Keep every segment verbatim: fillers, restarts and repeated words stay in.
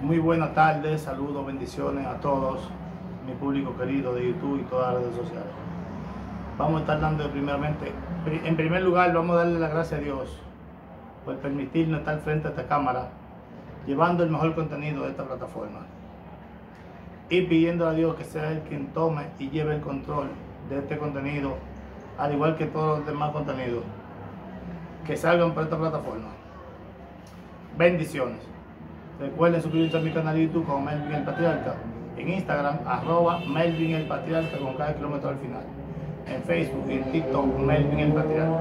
Muy buenas tardes, saludos, bendiciones a todos, mi público querido de YouTube y todas las redes sociales. Vamos a estar dando primeramente, en primer lugar vamos a darle las gracias a Dios por permitirnos estar frente a esta cámara, llevando el mejor contenido de esta plataforma. Y pidiendo a Dios que sea Él quien tome y lleve el control de este contenido, al igual que todos los demás contenidos que salgan por esta plataforma. Bendiciones. Recuerden suscribirse a mi canal de YouTube como Melvin el Patriarca, en Instagram arroba Melvin el Patriarca con cada kilómetro al final, en Facebook y en TikTok Melvin el Patriarca.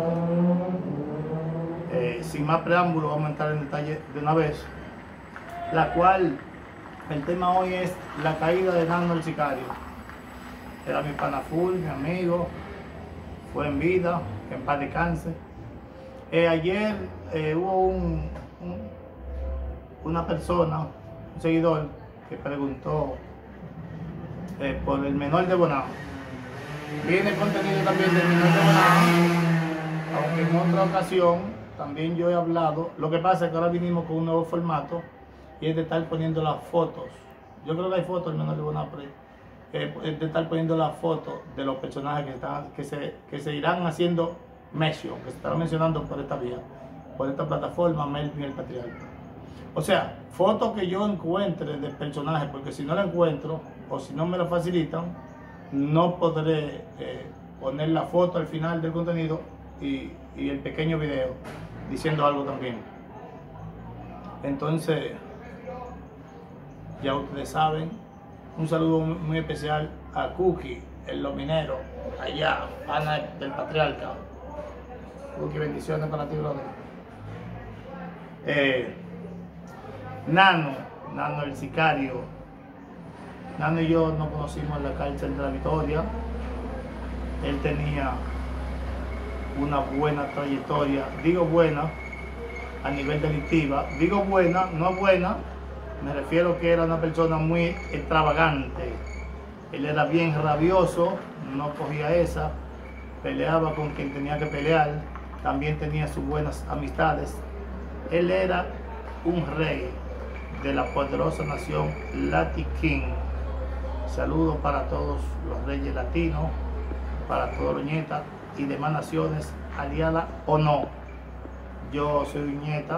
Eh, sin más preámbulos, vamos a entrar en detalle de una vez, la cual el tema hoy es la caída de Nano el Sicario. Era mi pana full, mi amigo, fue en vida, que en paz descanse. Eh, ayer eh, hubo un, un una persona, un seguidor, que preguntó eh, por el menor de Bonao. Viene contenido también del menor de Bonao, aunque en otra ocasión también yo he hablado. Lo que pasa es que ahora vinimos con un nuevo formato y es de estar poniendo las fotos. Yo creo que hay fotos del menor de Bonao por ahí. Eh, es de estar poniendo las fotos de los personajes que, están, que, se, que se irán haciendo mention, que se estarán mencionando por esta vía, por esta plataforma Melvin el Patriarca. O sea, fotos que yo encuentre del personaje, porque si no la encuentro o si no me la facilitan, no podré eh, poner la foto al final del contenido y, y el pequeño video diciendo algo también. Entonces, ya ustedes saben, un saludo muy especial a Cookie, el lominero, allá, pana del Patriarca. Cookie, bendiciones para ti, brother. Eh, Nano, Nano el Sicario. Nano y yo nos conocimos en la cárcel de la Victoria. Él tenía una buena trayectoria, digo buena, a nivel delictiva. Digo buena, no buena, me refiero que era una persona muy extravagante. Él era bien rabioso, no cogía esa, peleaba con quien tenía que pelear, también tenía sus buenas amistades. Él era un rey de la poderosa nación Lati King. Saludos para todos los reyes latinos, para todos los nietas y demás naciones, aliadas o no. Yo soy un nieta,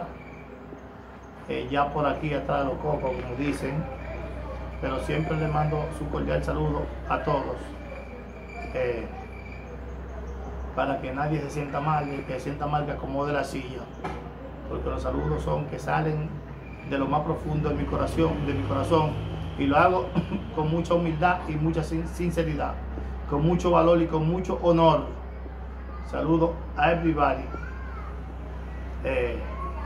eh, ya por aquí atrás de los cocos, como dicen, pero siempre le mando su cordial saludo a todos, eh, para que nadie se sienta mal, y que se sienta mal que acomode la silla, porque los saludos son que salen de lo más profundo de mi corazón, de mi corazón, y lo hago con mucha humildad y mucha sinceridad, con mucho valor y con mucho honor. Saludo a everybody. Eh,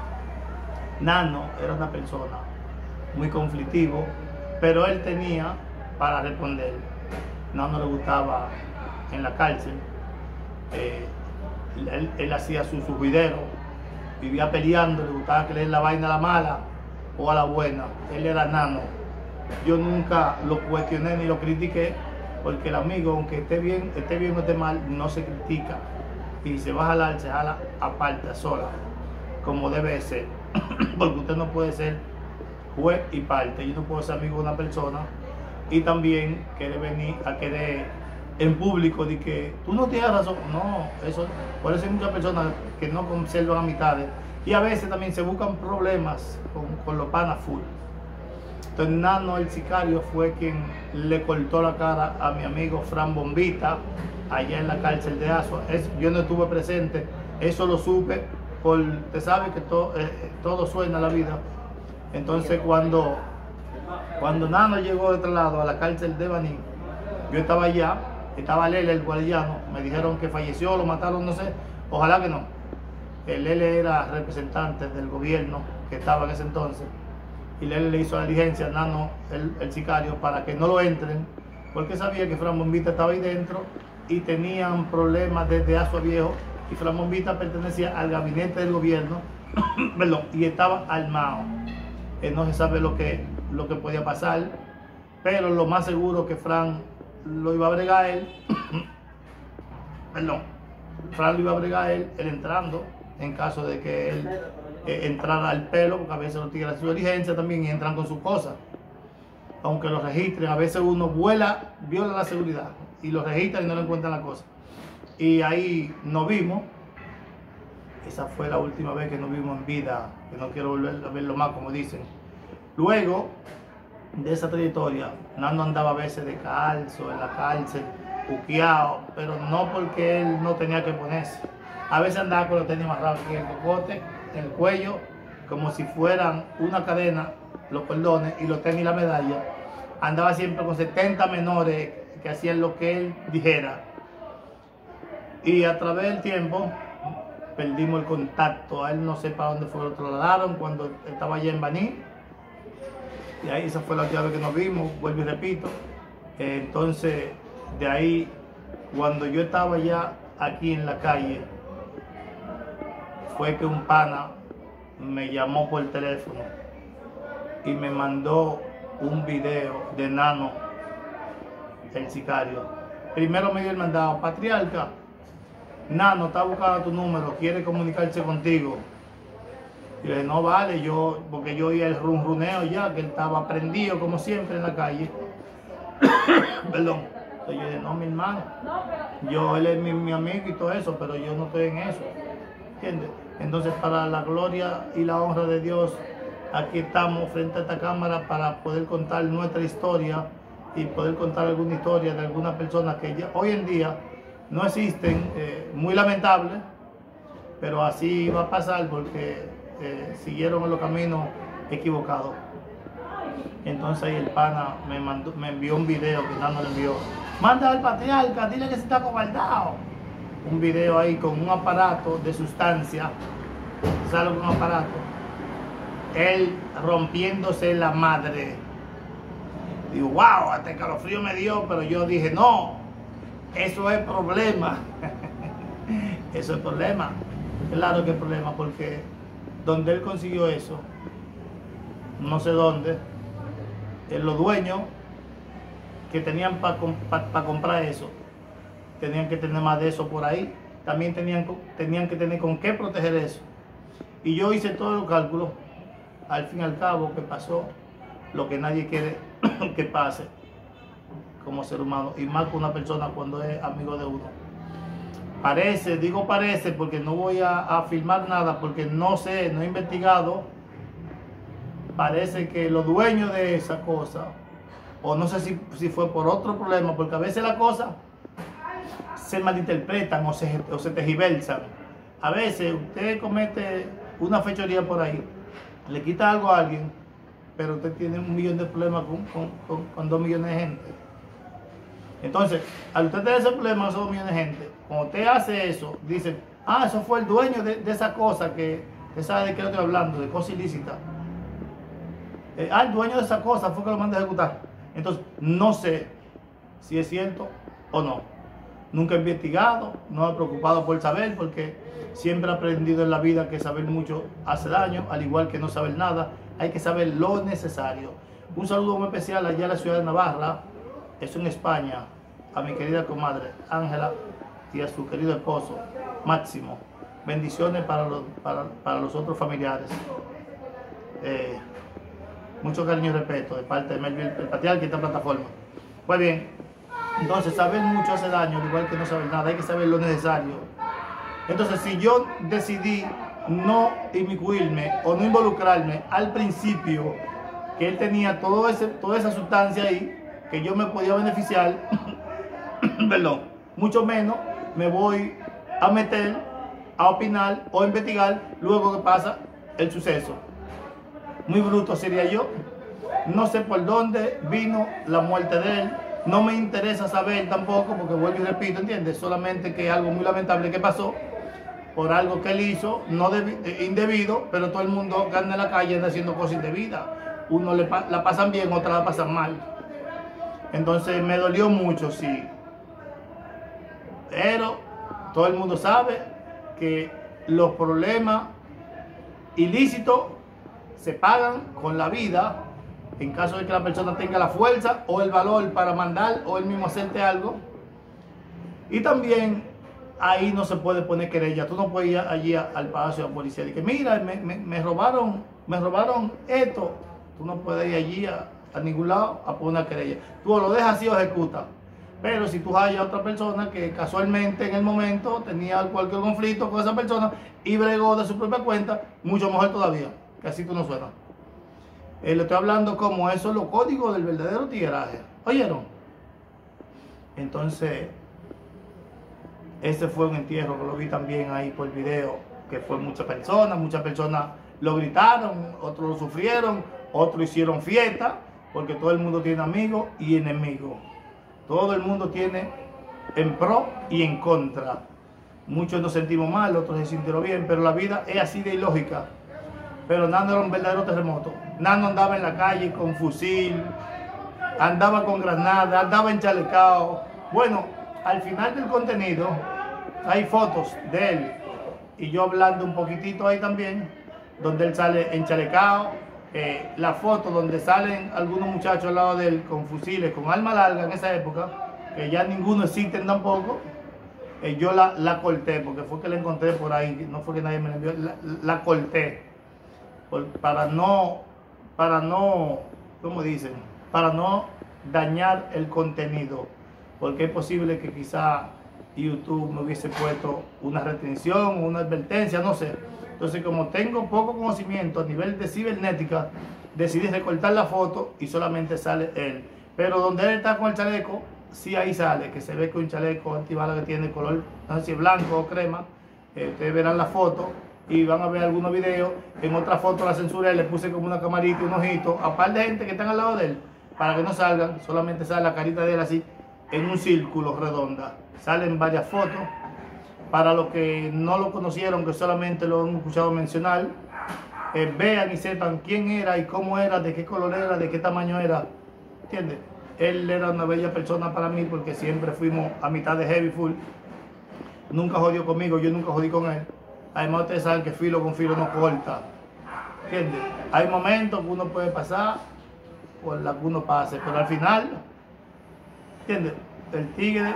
Nano era una persona muy conflictivo, pero él tenía para responder. Nano le gustaba en la cárcel, eh, él, él hacía su, su juidero, vivía peleando, le gustaba que le den la vaina a la mala o a la buena. Él era Nano. Yo nunca lo cuestioné ni lo critiqué, porque el amigo, aunque esté bien, esté bien o esté mal, no se critica. Y si se va a jalar, se jala aparte, sola, como debe ser. Porque usted no puede ser juez y parte. Yo no puedo ser amigo de una persona y también quiere venir a querer en público de que tú no tienes razón. No, eso, por eso hay muchas personas que no conservan amistades. Y a veces también se buscan problemas con, con los panas full. Entonces Nano el Sicario fue quien le cortó la cara a mi amigo Fran Bombita allá en la cárcel de Asua. Es, yo no estuve presente, eso lo supe, por, te sabes que to, eh, todo suena a la vida. Entonces cuando, cuando Nano llegó de otro lado a la cárcel de Baní, yo estaba allá, estaba Lele el guardiano, me dijeron que falleció, lo mataron, no sé, ojalá que no. El Lele era representante del gobierno que estaba en ese entonces, y Lele le hizo la diligencia a Nano el, el Sicario para que no lo entren, porque sabía que Fran Bombita estaba ahí dentro y tenían problemas desde Asua Viejo, y Fran Bombita pertenecía al gabinete del gobierno perdón, y estaba armado. Eh, no se sabe lo que, lo que podía pasar, pero lo más seguro que Fran lo iba a bregar él perdón, Fran lo iba a bregar él, él entrando, en caso de que él eh, entrar al pelo, porque a veces los tigres hacen su diligencia también y entran con sus cosas. Aunque los registren, a veces uno vuela, viola la seguridad y lo registran y no le encuentran la cosa. Y ahí nos vimos. Esa fue la última vez que nos vimos en vida, que no quiero volver a verlo más, como dicen. Luego de esa trayectoria, Nando andaba a veces de calzo, en la cárcel, buqueado, pero no porque él no tenía que ponerse. A veces andaba con los tenis amarrados aquí en el cocote, en el cuello, como si fueran una cadena, los cordones y los tenis y la medalla. Andaba siempre con setenta menores que hacían lo que él dijera. Y a través del tiempo perdimos el contacto. A él no sé para dónde fue, lo trasladaron cuando estaba allá en Baní. Y ahí esa fue la última vez que nos vimos, vuelvo y repito. Eh, entonces, de ahí, cuando yo estaba ya aquí en la calle, fue que un pana me llamó por teléfono y me mandó un video de Nano, el sicario. Primero me dio el mandado: patriarca, Nano está buscando tu número, quiere comunicarse contigo. Y le dije, no vale, yo, porque yo oía el runruneo ya, que él estaba prendido como siempre en la calle. Perdón. Entonces yo dije, no, mi hermano, yo, él es mi, mi amigo y todo eso, pero yo no estoy en eso. ¿Entiendes? Entonces, para la gloria y la honra de Dios, aquí estamos frente a esta cámara para poder contar nuestra historia y poder contar alguna historia de algunas personas que ya, hoy en día no existen, eh, muy lamentable, pero así va a pasar porque eh, siguieron en los caminos equivocados. Entonces ahí el pana me, mandó, me envió un video que Nando le envió. Manda al patriarca, dile que se está cobardado. Un video ahí con un aparato de sustancia, sale con un aparato, él rompiéndose la madre. Digo, wow, hasta escalofrío me dio, pero yo dije, no, eso es problema. Eso es problema. Claro que es problema, porque donde él consiguió eso, no sé dónde, eh, los dueños que tenían para pa, pa comprar eso, tenían que tener más de eso por ahí, también tenían, tenían que tener con qué proteger eso. Y yo hice todos los cálculos, al fin y al cabo, que pasó lo que nadie quiere que pase como ser humano, y más con una persona cuando es amigo de uno. Parece, digo parece porque no voy a, a afirmar nada, porque no sé, no he investigado. Parece que los dueños de esa cosa, o no sé si, si fue por otro problema, porque a veces las cosas se malinterpretan o se, o se tergiversan. A veces usted comete una fechoría por ahí, le quita algo a alguien, pero usted tiene un millón de problemas con, con, con, con dos millones de gente. Entonces, al usted tener ese problema con esos dos millones de gente, cuando usted hace eso, dicen, ah, eso fue el dueño de, de esa cosa, que usted sabe de qué estoy hablando, de cosa ilícita. Eh, ah, el dueño de esa cosa fue que lo mandó a ejecutar. Entonces, no sé si es cierto o no. Nunca he investigado, no me he preocupado por saber, porque siempre he aprendido en la vida que saber mucho hace daño, al igual que no saber nada. Hay que saber lo necesario. Un saludo muy especial allá en la ciudad de Navarra, eso en España, a mi querida comadre Ángela y a su querido esposo Máximo. Bendiciones para los, para, para los otros familiares. Eh, mucho cariño y respeto de parte de Melville, el patriarca, y esta plataforma. Pues bien, entonces saber mucho hace daño, al igual que no saber nada. Hay que saber lo necesario. Entonces, si yo decidí no inmiscuirme o no involucrarme al principio, que él tenía todo ese, toda esa sustancia ahí, que yo me podía beneficiar, perdón, mucho menos me voy a meter a opinar o a investigar luego que pasa el suceso. Muy bruto sería yo. No sé por dónde vino la muerte de él. No me interesa saber tampoco, porque vuelvo y repito, ¿entiendes? Solamente que es algo muy lamentable que pasó por algo que él hizo, no debi- indebido, pero todo el mundo que anda en la calle anda haciendo cosas indebidas. Uno le pa la pasan bien, otra la pasan mal. Entonces me dolió mucho, sí. Pero todo el mundo sabe que los problemas ilícitos se pagan con la vida, en caso de que la persona tenga la fuerza o el valor para mandar o él mismo hacerte algo. Y también ahí no se puede poner querella. Tú no puedes ir allí al Palacio de la Policía y que mira, me, me, me robaron, me robaron esto. Tú no puedes ir allí a, a ningún lado a poner una querella. Tú lo dejas así o ejecutas. Pero si tú hallas a otra persona que casualmente en el momento tenía cualquier conflicto con esa persona y bregó de su propia cuenta, mucho mejor todavía, que así tú no suenas. Eh, le estoy hablando como eso es los códigos del verdadero tigueraje. ¿Oyeron? Entonces, ese fue un entierro que lo vi también ahí por video, que fue muchas personas, muchas personas lo gritaron, otros lo sufrieron, otros hicieron fiesta, porque todo el mundo tiene amigos y enemigos. Todo el mundo tiene en pro y en contra. Muchos nos sentimos mal, otros se sintieron bien, pero la vida es así de ilógica. Pero Nano era un verdadero terremoto. Nano andaba en la calle con fusil, andaba con granada, andaba enchalecado. Bueno, al final del contenido hay fotos de él y yo hablando un poquitito ahí también, donde él sale enchalecado. Eh, la foto donde salen algunos muchachos al lado de él con fusiles, con arma larga en esa época, que ya ninguno existe tampoco. Eh, yo la, la corté, porque fue que la encontré por ahí, no fue que nadie me la envió, la, la corté. Por, para no, para no, ¿cómo dicen? Para no dañar el contenido, porque es posible que quizá YouTube me hubiese puesto una restricción o una advertencia, no sé. Entonces, como tengo poco conocimiento a nivel de cibernética, decidí recortar la foto y solamente sale él. Pero donde él está con el chaleco, sí ahí sale, que se ve que un chaleco antibala que tiene color, no sé si blanco o crema. Eh, ustedes verán la foto y van a ver algunos videos. En otra foto la censuré, le puse como una camarita y un ojito, a par de gente que están al lado de él, para que no salgan, solamente sale la carita de él así, en un círculo redonda. Salen varias fotos. Para los que no lo conocieron, que solamente lo han escuchado mencionar, eh, vean y sepan quién era y cómo era, de qué color era, de qué tamaño era. ¿Entiendes? Él era una bella persona para mí porque siempre fuimos a mitad de heavy full. Nunca jodió conmigo, yo nunca jodí con él. Además, ustedes saben que filo con filo no corta. ¿Entiendes? Hay momentos que uno puede pasar por la que uno pase, pero al final, ¿entiendes? El tigre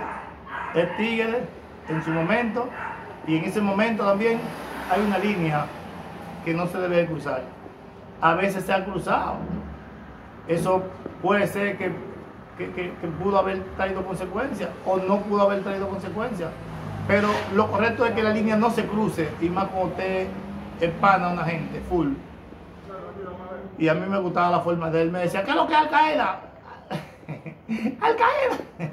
es tigre en su momento, y en ese momento también hay una línea que no se debe cruzar. A veces se ha cruzado. Eso puede ser que, que, que, que pudo haber traído consecuencias o no pudo haber traído consecuencias, pero lo correcto es que la línea no se cruce, y más cuando usted empana a una gente full. Y a mí me gustaba la forma de él, me decía, ¿qué es lo que es Al Qaeda? Al Qaeda.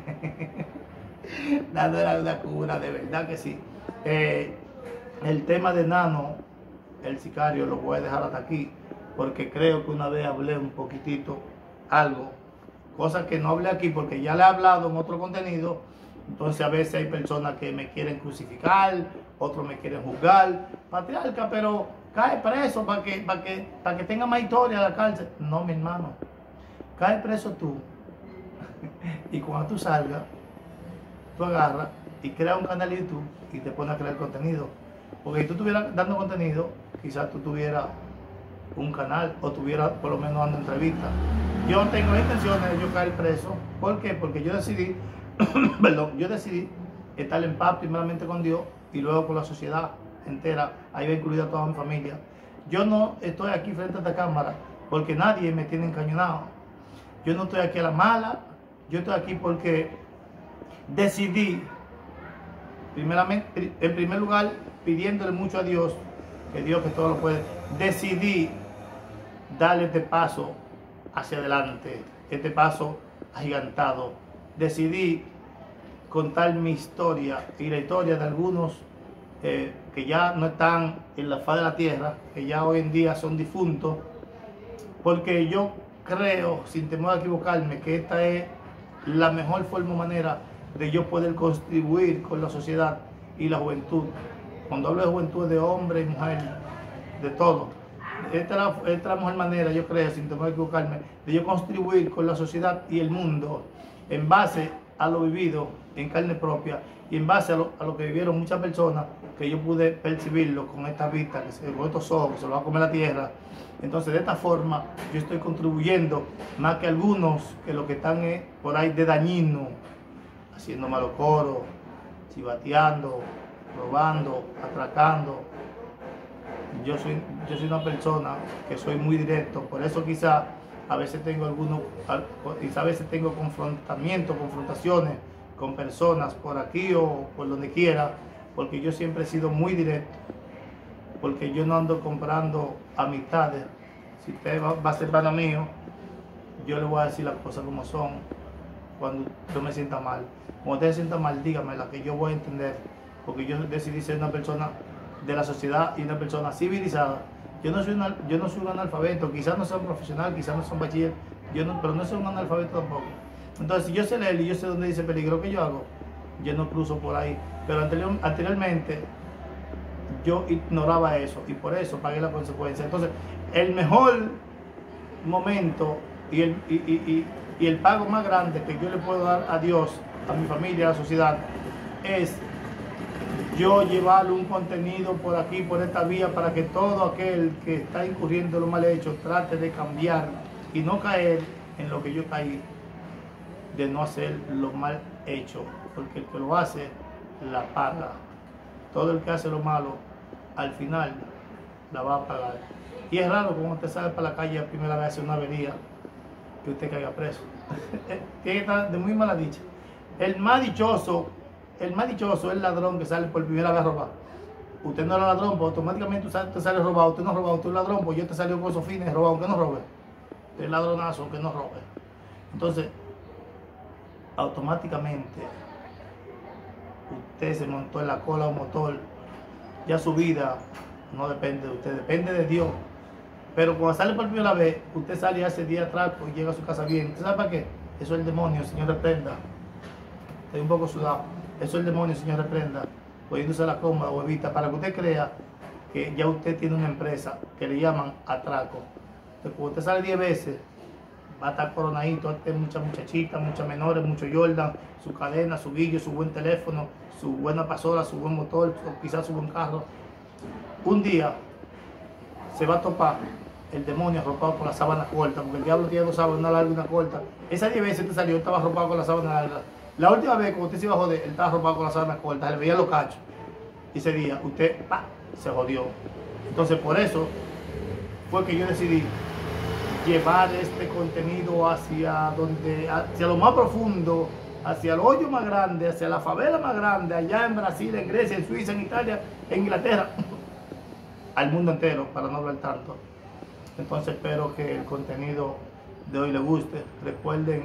Nano era una cura, de verdad que sí. Eh, el tema de Nano, el sicario, lo voy a dejar hasta aquí, porque creo que una vez hablé un poquitito, algo, cosas que no hablé aquí porque ya le he hablado en otro contenido. Entonces a veces hay personas que me quieren crucificar, otros me quieren juzgar. Patriarca, pero cae preso para que, para que, para que tenga más historia a la cárcel. No, mi hermano, cae preso tú. Y cuando tú salgas, tú agarras y creas un canal de YouTube y te pones a crear contenido. Porque si tú estuvieras dando contenido, quizás tú tuvieras un canal o tuvieras por lo menos dando entrevistas. Yo tengo intenciones de yo caer preso. ¿Por qué? Porque yo decidí, perdón, yo decidí estar en paz primeramente con Dios y luego con la sociedad entera. Ahí va incluida toda mi familia. Yo no estoy aquí frente a esta cámara porque nadie me tiene encañonado. Yo no estoy aquí a la mala. Yo estoy aquí porque decidí, primeramente, en primer lugar, pidiéndole mucho a Dios, que Dios que todo lo puede, decidí darle este paso hacia adelante, este paso agigantado. Decidí contar mi historia y la historia de algunos eh, que ya no están en la faz de la tierra, que ya hoy en día son difuntos, porque yo creo, sin temor a equivocarme, que esta es la mejor forma o manera de yo poder contribuir con la sociedad y la juventud. Cuando hablo de juventud, de hombre y mujer, de todo. Esta es la, esta es la mejor manera, yo creo, sin temor a equivocarme, de yo contribuir con la sociedad y el mundo en base a lo vivido en carne propia y en base a lo, a lo que vivieron muchas personas, que yo pude percibirlo con esta vista, que se, con estos ojos, que se lo va a comer la tierra. Entonces, de esta forma, yo estoy contribuyendo más que algunos que lo que están es por ahí de dañino, haciendo malos coros, chivateando, robando, atracando. Yo soy, yo soy una persona que soy muy directo, por eso quizá a veces tengo algunos, quizá a veces tengo confrontamientos, confrontaciones con personas por aquí o por donde quiera, porque yo siempre he sido muy directo, porque yo no ando comprando amistades. Si usted va, va a ser pana mío, yo le voy a decir las cosas como son cuando yo me sienta mal. Cuando usted se sienta mal, dígame la que yo voy a entender, porque yo decidí ser una persona de la sociedad y una persona civilizada. Yo no soy, una, yo no soy un analfabeto, quizás no sea un profesional, quizás no sea un bachiller, yo no, pero no soy un analfabeto tampoco. Entonces, si yo sé leer y yo sé dónde dice peligro, que yo hago, yo no cruzo por ahí. Pero anterior, anteriormente yo ignoraba eso y por eso pagué la consecuencia. Entonces, el mejor momento y el, y, y, y, y el pago más grande que yo le puedo dar a Dios, a mi familia, a la sociedad, es yo llevarle un contenido por aquí, por esta vía, para que todo aquel que está incurriendo en lo mal hecho trate de cambiar y no caer en lo que yo caí, de no hacer lo mal hecho, porque el que lo hace la paga. Todo el que hace lo malo al final la va a pagar. Y es raro cuando usted sale para la calle la primera vez a hacer una avería que usted caiga preso. Tiene que estar de muy mala dicha. El más dichoso, el más dichoso es el ladrón que sale por primera vez a robar. Usted no es ladrón, pues automáticamente usted sale robado. Usted no roba, usted es ladrón, pues yo te salió con esos fines robado, aunque no robe. Usted es ladronazo, aunque no robe. Entonces, automáticamente usted se montó en la cola un motor. Ya su vida no depende de usted, depende de Dios. Pero cuando sale por primera vez, usted sale y hace día atrás y llega a su casa bien. ¿Usted sabe para qué? Eso es el demonio, Señor, reprenda. Estoy un poco sudado. Eso es el demonio, Señor, reprenda. Poniéndose la cómoda o evita, para que usted crea que ya usted tiene una empresa que le llaman atraco. Entonces, cuando usted sale diez veces, va a estar coronadito, va a tener muchas muchachitas, muchas menores, mucho Jordan, su cadena, su guillo, su buen teléfono, su buena pasola, su buen motor, o quizás su buen carro. Un día se va a topar el demonio arropado con la sábana corta, porque el diablo tiene dos sábanas, una larga y una corta. Esas diez veces usted salió, estaba arropado con la sábana larga. La última vez, cuando usted se iba a joder, él estaba arropado con la sábana corta, se le veía los cachos. Y ese día, usted, ¡pah!, se jodió. Entonces, por eso fue que yo decidí llevar este contenido hacia donde, hacia lo más profundo, hacia el hoyo más grande, hacia la favela más grande, allá en Brasil, en Grecia, en Suiza, en Italia, en Inglaterra, al mundo entero, para no hablar tanto. Entonces espero que el contenido de hoy les guste. Recuerden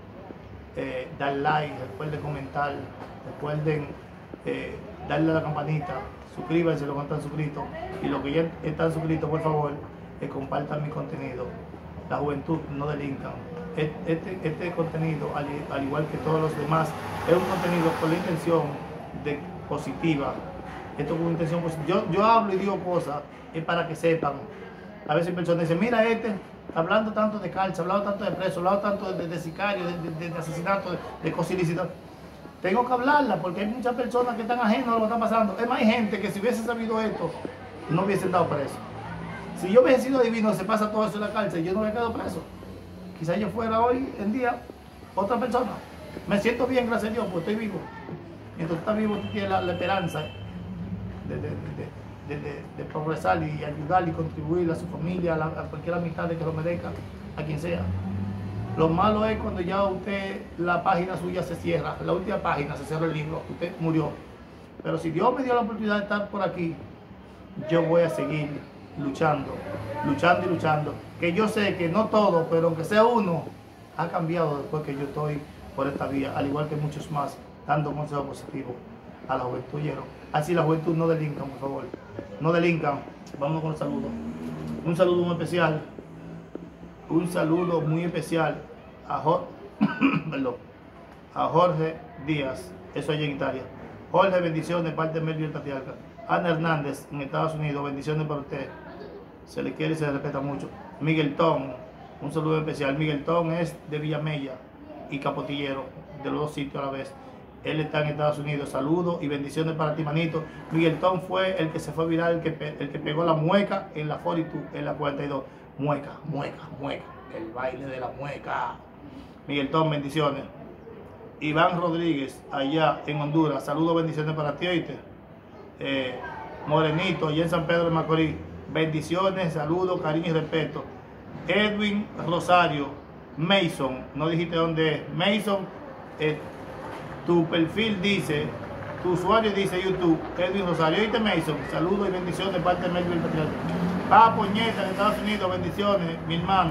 eh, dar like, recuerden comentar, recuerden eh, darle a la campanita, suscríbanse los que no están suscritos, y los que ya están suscritos, por favor, que compartan mi contenido. La juventud no delincan. Este, este contenido, al, al igual que todos los demás, es un contenido con la intención de positiva. Esto con intención positiva. Yo, yo hablo y digo cosas, es para que sepan. A veces personas dicen, mira este, hablando tanto de cárcel, hablando tanto de preso, hablando tanto de, de, de sicario, de, de, de asesinato, de, de cosas ilícitas. Tengo que hablarla porque hay muchas personas que están ajenas a lo que está pasando. Es más, hay gente que si hubiese sabido esto, no hubiesen dado preso. Si yo hubiese sido divino, se pasa todo eso en la cárcel, yo no hubiera quedado preso. Quizás yo fuera hoy en día otra persona. Me siento bien, gracias a Dios, porque estoy vivo. Mientras tú estás vivo, tú tienes la, la esperanza de, de, de, de, de, de progresar y ayudar y contribuir a su familia, a, la, a cualquier amistad que lo merezca, a quien sea. Lo malo es cuando ya usted, la página suya se cierra, la última página se cierra el libro, usted murió. Pero si Dios me dio la oportunidad de estar por aquí, yo voy a seguir luchando, luchando y luchando. Que yo sé que no todo, pero aunque sea uno, ha cambiado después que yo estoy por esta vía, al igual que muchos más, dando consejos positivos a la juventud. Así la juventud no delincan, por favor. No delincan. Vamos con el saludo. Un saludo muy especial. Un saludo muy especial a, Jorge, perdón, a Jorge Díaz, eso allá en Italia. Jorge, bendiciones de parte de Melvin Tatialca. Ana Hernández, en Estados Unidos, bendiciones para usted. Se le quiere y se le respeta mucho. Miguel Tom, un saludo especial. Miguel Tom es de Villamella y Capotillero, de los dos sitios a la vez. Él está en Estados Unidos. Saludos y bendiciones para ti, manito. Miguel Tom fue el que se fue viral, el que, pe el que pegó la mueca en la cuarenta y dos, en la cuarenta y dos. Mueca, mueca, mueca. El baile de la mueca. Miguel Tom, bendiciones. Iván Rodríguez, allá en Honduras. Saludos, bendiciones para ti, ¿oíste? eh, Morenito, allá en San Pedro de Macorís. Bendiciones, saludos, cariño y respeto. Edwin Rosario, Mason, no dijiste dónde es. Mason, eh, tu perfil dice, tu usuario dice YouTube, Edwin Rosario. ¿Oíste, Mason? Saludos y bendiciones de parte de Melvin Patriarca. Papo Ñeta, en Estados Unidos, bendiciones, mi hermano.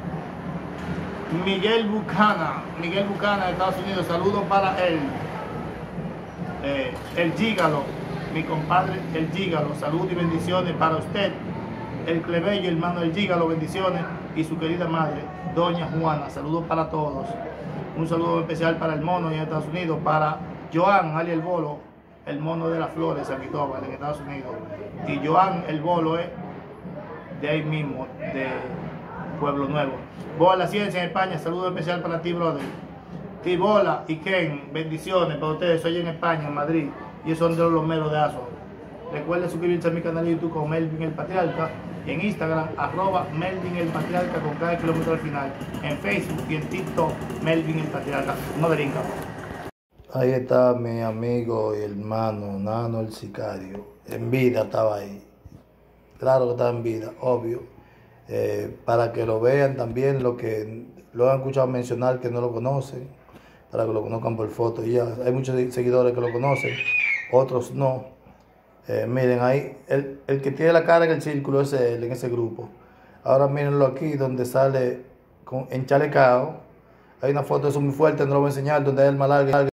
Miguel Bucana, Miguel Bucana de Estados Unidos, saludos para él. Eh, el Gígalo, mi compadre el Gígalo, saludos y bendiciones para usted. El Plebeyo, hermano del Gígalo, bendiciones. Y su querida madre, Doña Juana, saludos para todos. Un saludo especial para el mono en Estados Unidos, para Joan, Ali el Bolo, el mono de las flores, San Cristóbal, en Estados Unidos. Y Joan el Bolo es de ahí mismo, de Pueblo Nuevo. Bola la Ciencia en España, saludo especial para ti, brother. Tibola y Ken, bendiciones para ustedes. Soy en España, en Madrid, y son de los meros de Aso. Recuerden suscribirse a mi canal de YouTube con Melvin el Patriarca, y en Instagram, arroba Melvin el Patriarca con cada kilómetro al final. En Facebook y en TikTok, Melvin el Patriarca. No brinca. Ahí está mi amigo y hermano Nano el Sicario. En vida estaba ahí. Claro que estaba en vida, obvio. Eh, para que lo vean también, lo que lo han escuchado mencionar que no lo conocen, para que lo conozcan por foto. Y ya hay muchos seguidores que lo conocen, otros no. Eh, miren ahí, el, el que tiene la cara en el círculo es él, en ese grupo. Ahora mírenlo aquí, donde sale con, en chalecao. Hay una foto de eso muy fuerte, no lo voy a enseñar, donde hay el malargue.